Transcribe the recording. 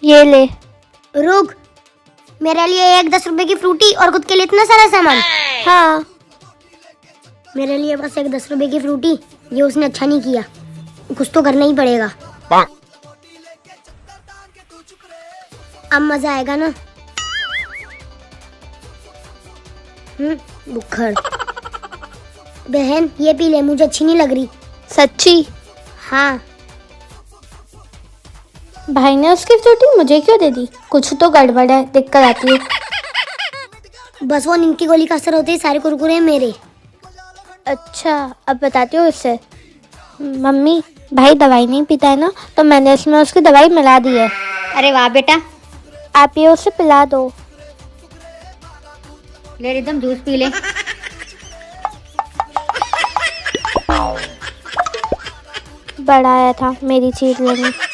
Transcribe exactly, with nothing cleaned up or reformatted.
ये ले। रुक, मेरे लिए एक दस रुपए की फ्रूटी और खुद के लिए इतना सारा सामान। हाँ, मेरे लिए बस एक दस रुपए की फ्रूटी। ये उसने अच्छा नहीं किया, कुछ तो करना ही पड़ेगा। अब मजा आएगा ना। हम्म, बुखर। बहन ये पी ले, मुझे अच्छी नहीं लग रही। सच्ची? हाँ। भाई ने उसकी फ्रूटी मुझे क्यों दे दी? कुछ तो गड़बड़ है, दिक्कत आती है। बस वो नींद की गोली का असर होते ही सारे कुरकुरे मेरे। अच्छा, अब बताती हूँ उससे। मम्मी, भाई दवाई नहीं पीता है ना, तो मैंने इसमें उसकी दवाई मिला दी है। अरे वाह बेटा, आप ये उसे पिला दो। ले रिदम जूस पी ले। बड़ा आया था मेरी चीज लेने।